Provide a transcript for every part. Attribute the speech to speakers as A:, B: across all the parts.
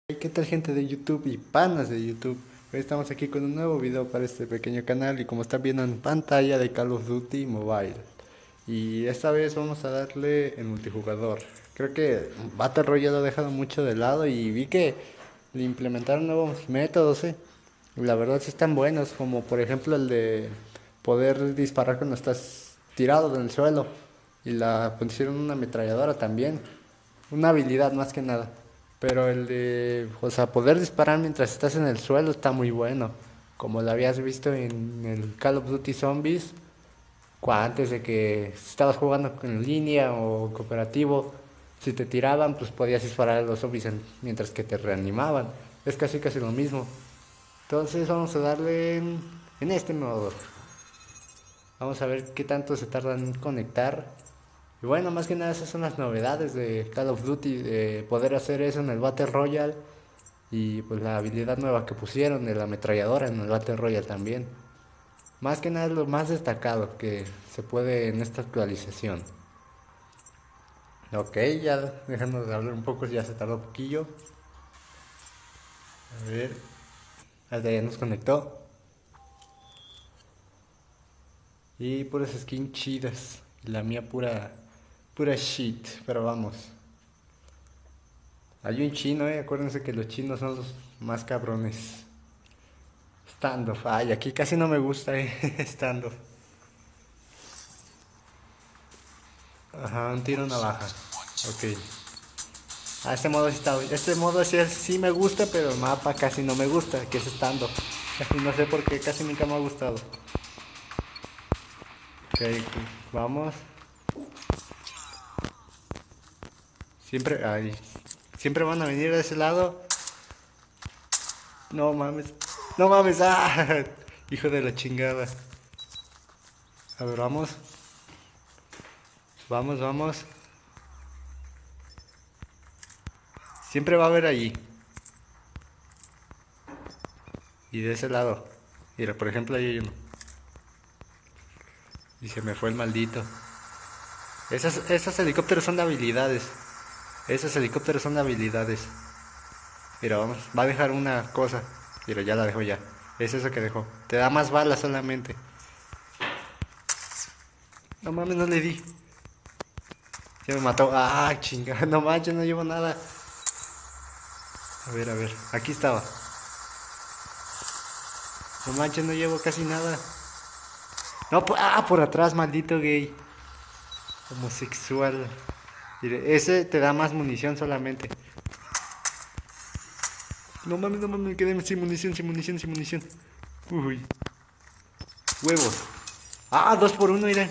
A: ¿Qué tal, gente de YouTube y panas de YouTube? Hoy estamos aquí con un nuevo video para este pequeño canal y como están viendo en pantalla, de Call of Duty Mobile. Y esta vez vamos a darle en multijugador. Creo que Battle Royale lo ha dejado mucho de lado y vi que le implementaron nuevos métodos, y la verdad sí están buenos, como por ejemplo el de poder disparar cuando estás tirado en el suelo, y la pusieron una ametralladora también, una habilidad más que nada. Pero el de, o sea, poder disparar mientras estás en el suelo está muy bueno, como lo habías visto en el Call of Duty Zombies, antes de que estabas jugando en línea o cooperativo. Si te tiraban, pues podías disparar a los zombies mientras que te reanimaban. Es casi casi lo mismo. Entonces vamos a darle en este modo. Vamos a ver qué tanto se tardan en conectar. Y bueno, más que nada esas son las novedades de Call of Duty, de poder hacer eso en el Battle Royale. Y pues la habilidad nueva que pusieron de la ametralladora en el Battle Royale también. Más que nada es lo más destacado que se puede en esta actualización. Ok, ya dejando de hablar un poco, ya se tardó un poquillo. A ver, hasta ya nos conectó. Y puras skins chidas. Y la mía pura shit, pero vamos. Hay un chino, acuérdense que los chinos son los más cabrones. Standoff, ay, aquí casi no me gusta, standoff. Ajá, un tiro navaja. Ok. Ah, este modo sí está, este modo sí me gusta, pero el mapa casi no me gusta, que es standoff. Y no sé por qué, casi nunca me ha gustado. Ok, vamos. Siempre, ay, siempre van a venir de ese lado. No mames. No mames, ah. Hijo de la chingada. A ver, vamos. Vamos, vamos. Siempre va a haber allí. Y de ese lado. Mira, por ejemplo, ahí hay uno. Y se me fue el maldito. Esos helicópteros son de habilidades. Esos helicópteros son de habilidades. Mira, vamos. Va a dejar una cosa. Mira, ya la dejó ya. Es eso que dejó. Te da más balas solamente. No mames, no le di. Ya me mató. Ah, chinga. No manches, no llevo nada. A ver, a ver. Aquí estaba. No manches, no llevo casi nada. No, por atrás, maldito gay. Homosexual. Mire, ese te da más munición solamente. No mames, no mames, me quedé sin munición, sin munición, sin munición. Uy. Huevos. Ah, 2 por 1, mira.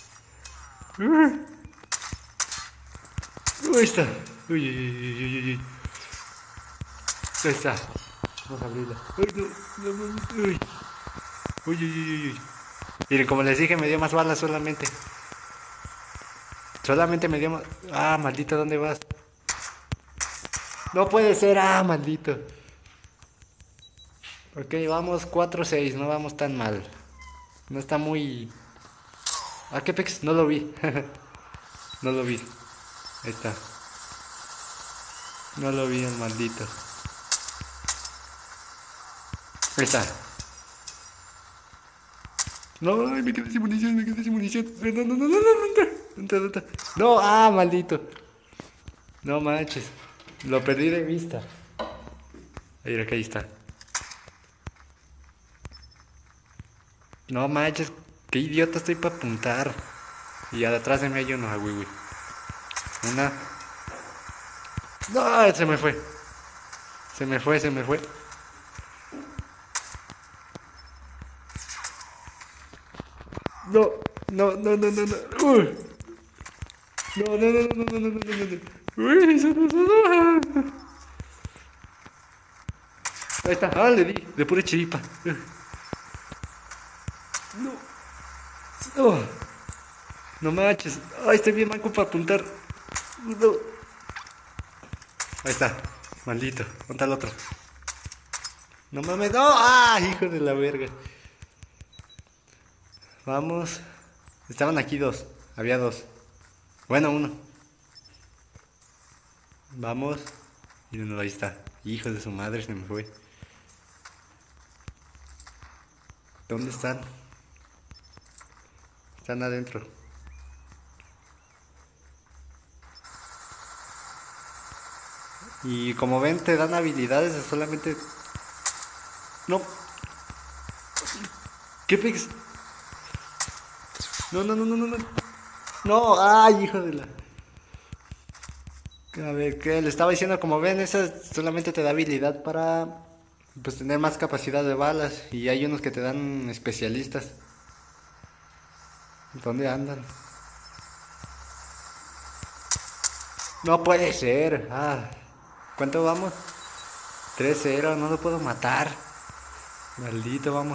A: Ahí está. Uy, uy, uy, uy, uy. Ahí está. Vamos a abrirla. Ay, no, no mames. Uy. Uy, uy, uy, uy. Miren, como les dije, me dio más balas solamente. Solamente me dio más. Ah, maldito, ¿dónde vas? No puede ser, ah, maldito. Ok, vamos 4-6, no vamos tan mal. No está muy... Ah, qué pex, no lo vi. No lo vi. Ahí está. No lo vi el maldito. Ahí está. No, ay, me quedé sin munición, me quedé sin munición. No, no, no, no, no, no, no, no, no. No, ah, maldito. No manches. Lo perdí de vista. Mira que ahí está. No manches, qué idiota estoy para apuntar. Y ya detrás de mí hay uno, ah, güey. Una. No, se me fue. Se me fue, se me fue. No, no, no, no, no, no. No, no, no, no, no, no, no, no, no, no. Uy, ahí está, ah, le di, de pura chiripa. No, no, no manches. Ay, estoy bien manco para apuntar. No. Ahí está, maldito. ¿Dónde está el otro? No mames, no, ah, hijo de la verga. Vamos. Estaban aquí dos, había dos. Bueno, uno. Vamos. Y uno, ahí está. Hijo de su madre, se me fue. ¿Dónde están? Están adentro. Y como ven, te dan habilidades de solamente... No. ¿Qué pex? No, no, no, no, no, no. No, ay, hijo de la... A ver, ¿qué le estaba diciendo? Como ven, esa solamente te da habilidad para... Pues tener más capacidad de balas. Y hay unos que te dan especialistas. ¿Dónde andan? No puede ser. Ah, ¿cuánto vamos? 3-0, no lo puedo matar. Maldito, vamos.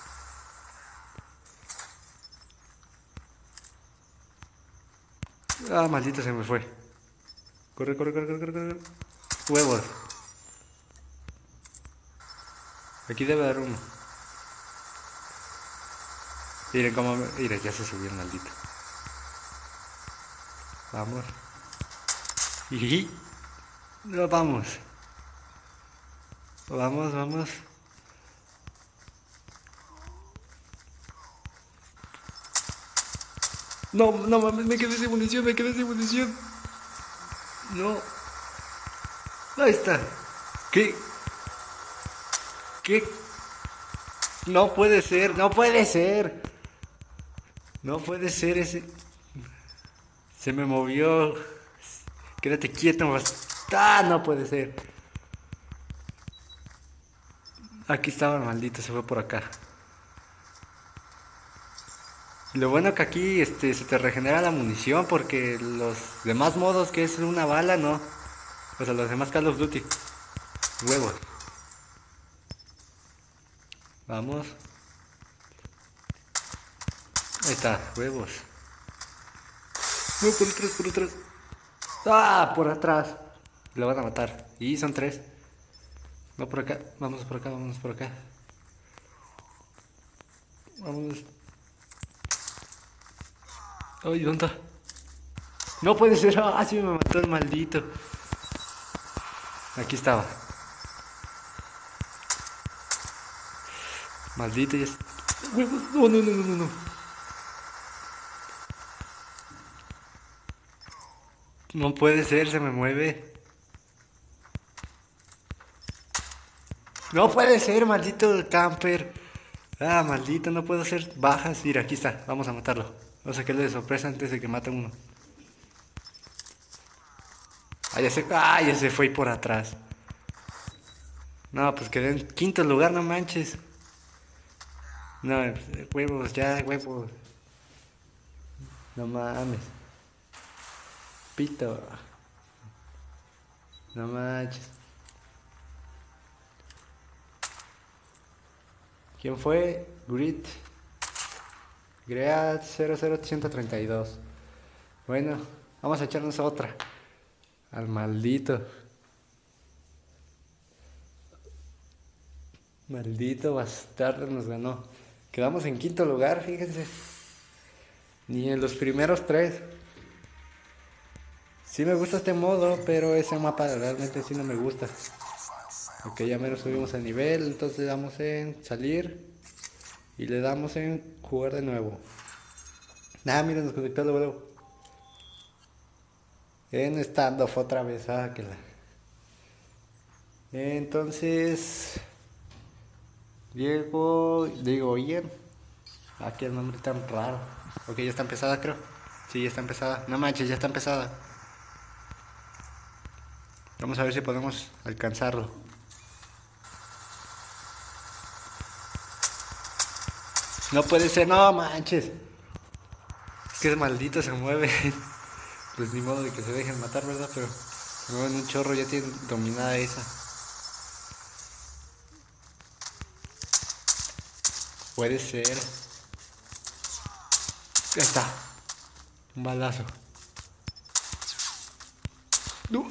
A: Ah, maldito, se me fue. Corre, corre, corre, corre, corre, corre. Huevos. Aquí debe haber uno. Miren cómo... Miren, ya se subió el maldito. Vamos. Y... No, vamos. Vamos, vamos. No, no mames, me quedé sin munición, me quedé sin munición. No. Ahí está. ¿Qué? ¿Qué? No puede ser, no puede ser. No puede ser ese. Se me movió. Quédate quieto, ah, no puede ser. Aquí estaba el maldito, se fue por acá. Lo bueno que aquí se te regenera la munición porque los demás modos que es una bala, no. O sea, los demás Call of Duty. Huevos. Vamos. Ahí está, huevos. No, por atrás, por atrás. Ah, por atrás. Lo van a matar. Y son 3. No por acá, vamos por acá, vamos por acá. Vamos. Ay, ¿dónde está? No puede ser. Ah, sí me mató el maldito. Aquí estaba. Maldito, ya. Huevos. No, no, no, no, no, no. No puede ser, se me mueve. No puede ser, maldito camper. Ah, maldito, no puedo hacer bajas. Mira, aquí está, vamos a matarlo. Vamos a sacarle de sorpresa antes de que mate uno. Ah, ya se fue por atrás. No, pues quedé en quinto lugar, no manches. No, huevos, ya, huevos. No mames. Pito. No manches. ¿Quién fue? Grit. Great 00132. Bueno, vamos a echarnos otra. Al maldito. Maldito bastardo nos ganó. Quedamos en quinto lugar, fíjense. Ni en los primeros 3. Sí me gusta este modo, pero ese mapa realmente sí no me gusta. Ok, ya menos subimos el nivel, entonces le damos en salir. Y le damos en jugar de nuevo. Nada, mira, nos conectó luego. En standoff otra vez, que la... Entonces... digo, Ian. Aquí el nombre tan raro. Ok, ya está empezada, creo. Sí, ya está empezada. No manches, ya está empezada. Vamos a ver si podemos alcanzarlo. No puede ser, no manches. Es que ese maldito se mueve. Pues ni modo de que se dejen matar, ¿verdad? Pero se mueven un chorro, ya tienen dominada esa. Puede ser. Ahí está. Un balazo. No.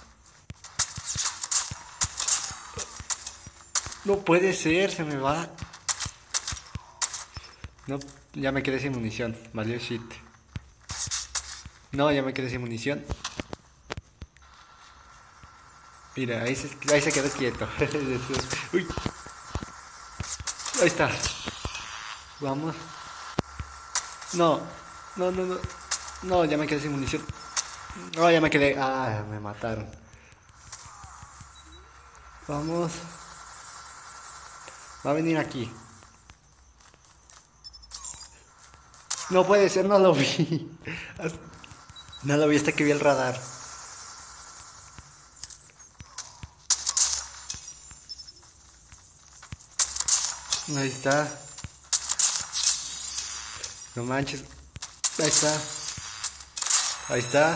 A: No puede ser, se me va. No, ya me quedé sin munición. Valió shit. No, ya me quedé sin munición. Mira, ahí se quedó quieto. Uy, ahí está. Vamos. No, no, no, no. No, ya me quedé sin munición. No, ya me quedé. Ah, me mataron. Vamos. Va a venir aquí. No puede ser, no lo vi. No lo vi hasta que vi el radar. Ahí está. No manches. Ahí está. Ahí está.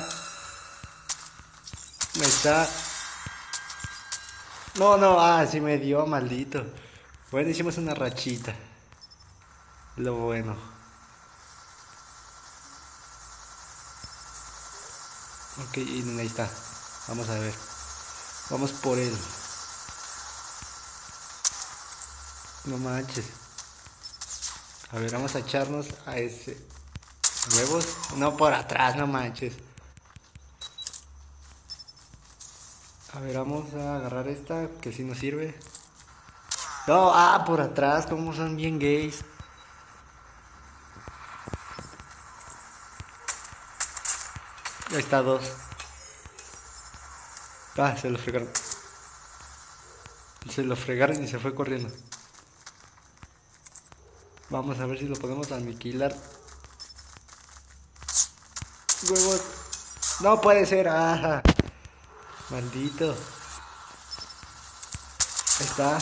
A: Ahí está. No, no, sí me dio, maldito. Bueno, hicimos una rachita. Lo bueno. Ok, y ahí está. Vamos a ver. Vamos por él. No manches. A ver, vamos a echarnos a ese. ¿Huevos? No, por atrás, no manches. A ver, vamos a agarrar esta, que sí nos sirve. No, por atrás, como son bien gays. Ahí está, dos. Se lo fregaron. Se lo fregaron y se fue corriendo. Vamos a ver si lo podemos aniquilar. Huevos. No puede ser. Maldito. Ahí está.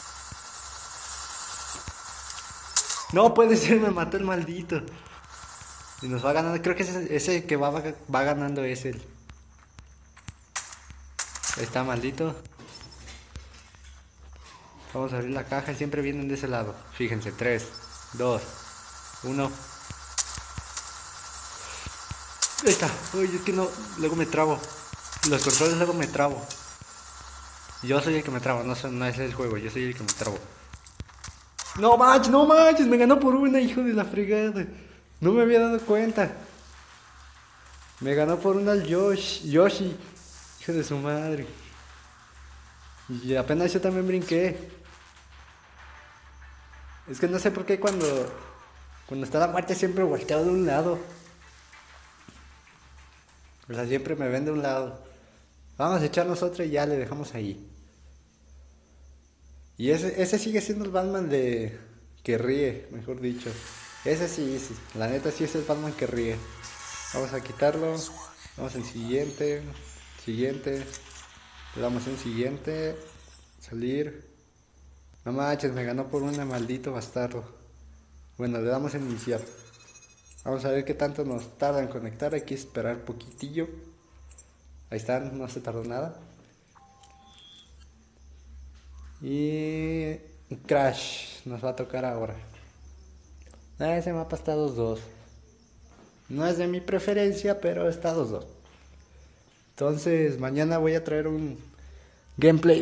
A: No puede ser, me mató el maldito. Y nos va ganando. Creo que ese que va ganando es él. Ahí está, maldito. Vamos a abrir la caja y siempre vienen de ese lado. Fíjense, 3, 2, 1. Ahí está. Uy, es que no. Luego me trabo. Los controles luego me trabo. Yo soy el que me trabo, no es el juego. Yo soy el que me trabo. No manches, me ganó por una, hijo de la fregada. No me había dado cuenta. Me ganó por una el Yoshi. Hijo de su madre. Y apenas yo también brinqué. Es que no sé por qué cuando está la muerte siempre volteo de un lado. O sea, siempre me ven de un lado. Vamos a echarnos otra y ya le dejamos ahí. Y ese sigue siendo el Batman que ríe, mejor dicho. Ese sí, la neta sí es el Batman que ríe. Vamos a quitarlo. Vamos al siguiente. Siguiente. Le damos un siguiente. Salir. No manches, me ganó por una, maldito bastardo. Bueno, le damos en iniciar. Vamos a ver qué tanto nos tarda en conectar. Hay que esperar poquitillo. Ahí está, no se tardó nada. Y Crash nos va a tocar ahora. Ese mapa está 2-2. No es de mi preferencia, pero está 2-2. Entonces mañana voy a traer un gameplay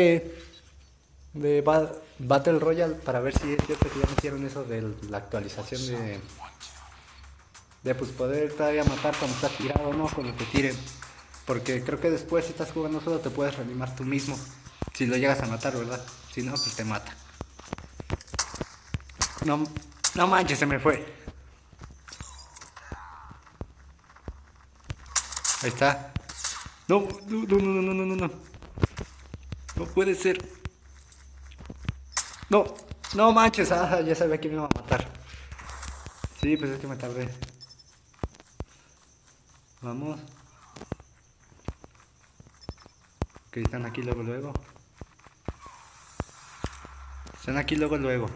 A: de Battle Royale para ver si es cierto que ya metieron eso de la actualización de pues poder todavía matar cuando estás tirado, no cuando te tiren. Porque creo que después si estás jugando solo te puedes reanimar tú mismo. Si lo llegas a matar, ¿verdad? Si no, pues te mata. No manches, se me fue. Ahí está. No. No puede ser. No manches. Ya sabía que me iba a matar. Sí, pues es que me tardé. Vamos. Que están aquí luego. Están aquí luego.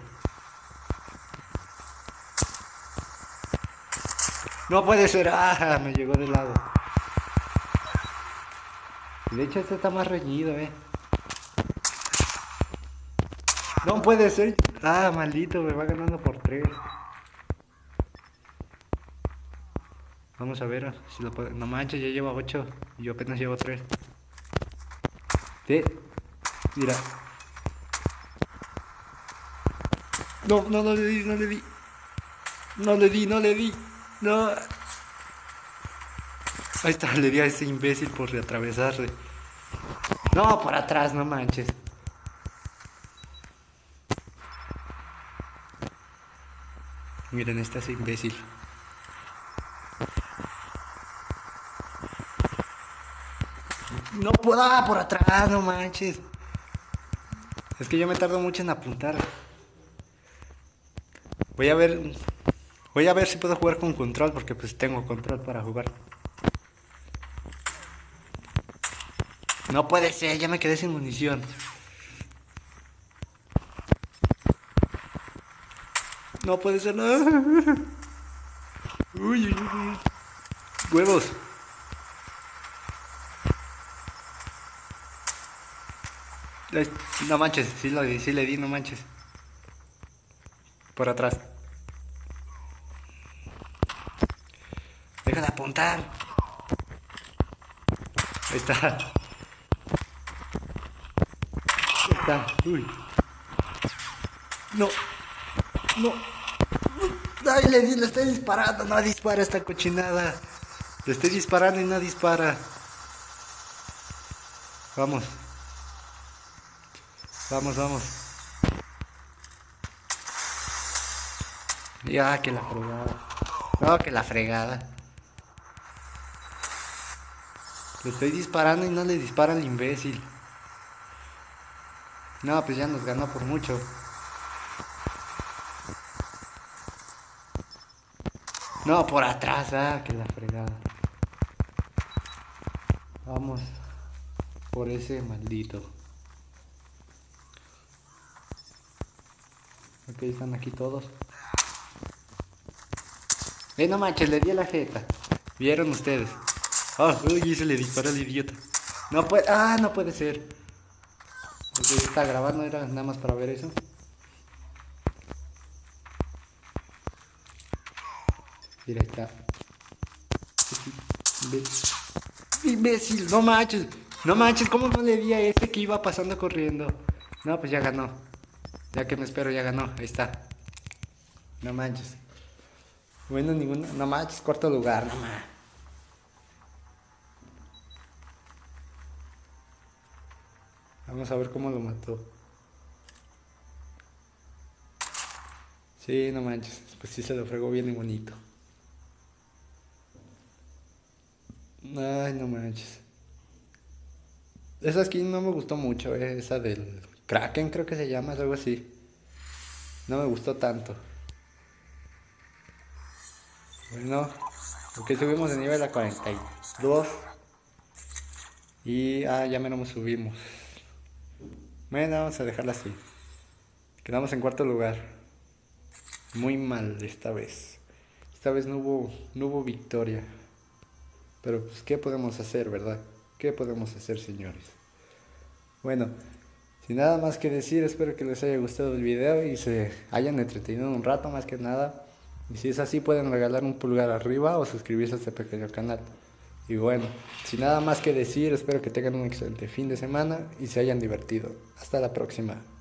A: No puede ser. Me llegó de lado. De hecho este está más reñido, No puede ser. Maldito, me va ganando por 3. Vamos a ver si lo puedo. No manches, ya lleva 8. Y yo apenas llevo 3. Mira. No le di. No le di. No. Ahí está, le di a ese imbécil por atravesarse. No, por atrás, no manches. Miren, este es imbécil. No puedo, por atrás, no manches. Es que yo me tardo mucho en apuntar. Voy a ver si puedo jugar con control, porque pues tengo control para jugar. No puede ser, ya me quedé sin munición. No puede ser, no. Uy, uy, uy. Huevos. No manches, sí le di, no manches. Por atrás. Deja de apuntar. Ahí está. Ahí está. Uy. No. No. Ay, le estoy disparando. No dispara esta cochinada. Le estoy disparando y no dispara. Vamos. Vamos, vamos. Ya, que la fregada. No, que la fregada. Le estoy disparando y no le dispara al imbécil. No, pues ya nos ganó por mucho. No, por atrás, que la fregada. Vamos por ese maldito. Ok, están aquí todos. No manches, le di a la jeta. ¿Vieron ustedes? Oh, uy, se le disparó al idiota. No puede, no puede ser. Porque está grabando, era nada más para ver eso. Mira, está. Imbécil, no manches. No manches, ¿cómo no le di a este que iba pasando corriendo? No, pues ya ganó. Ya que me espero, ya ganó. Ahí está. No manches. Bueno, ninguna. No manches, cuarto lugar, no manches. Vamos a ver cómo lo mató. Sí, no manches. Pues sí se lo fregó bien y bonito. Ay, no manches. Esa skin no me gustó mucho, esa del Kraken creo que se llama, es algo así. No me gustó tanto. Bueno, porque subimos de nivel a 42. Y ya menos nos subimos. Bueno, vamos a dejarla así. Quedamos en cuarto lugar. Muy mal esta vez. Esta vez no hubo victoria. Pero pues, ¿qué podemos hacer, verdad? ¿Qué podemos hacer, señores? Bueno, sin nada más que decir, espero que les haya gustado el video y se hayan entretenido un rato más que nada. Y si es así, pueden regalar un pulgar arriba o suscribirse a este pequeño canal. Y bueno, sin nada más que decir, espero que tengan un excelente fin de semana y se hayan divertido. Hasta la próxima.